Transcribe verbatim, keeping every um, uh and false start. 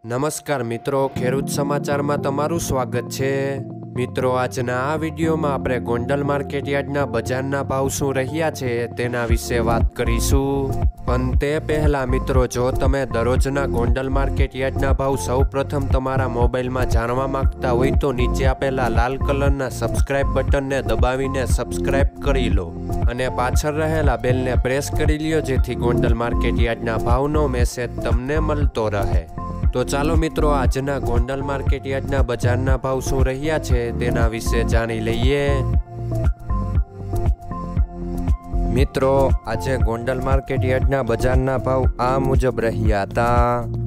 નમસ્કાર મિત્રો, ખેડૂત સમાચારમાં તમારું સ્વાગત છે। મિત્રો, આજના આ વિડીયોમાં આપણે ગોંડલ માર્કેટ યાર્ડના બજારના ભાવ શું રહ્યા છે તેના વિશે વાત કરીશું। પણ તે પહેલાં મિત્રો, જો તમે દરરોજના ગોંડલ માર્કેટ યાર્ડના ભાવ સૌ પ્રથમ તમારા મોબાઈલમાં જાણવા માંગતા હોય તો નીચે આપેલા લાલ કલરના સબસ્ક્રાઇબ બટનને દબાવીને સબસ્ક્રાઇબ કરી લો અને પાછળ રહેલા બેલને પ્રેસ કરી લ્યો, જેથી ગોંડલ માર્કેટ યાર્ડના ભાવનો મેસેજ તમને મળતો રહે। તો ચાલો મિત્રો, આજના ગોંડલ માર્કેટ યાર્ડના બજારના ભાવ શું રહ્યા છે તેના વિશે જાણી લઈએ। મિત્રો, આજે ગોંડલ માર્કેટ યાર્ડના બજારના ભાવ આ મુજબ રહ્યા હતા।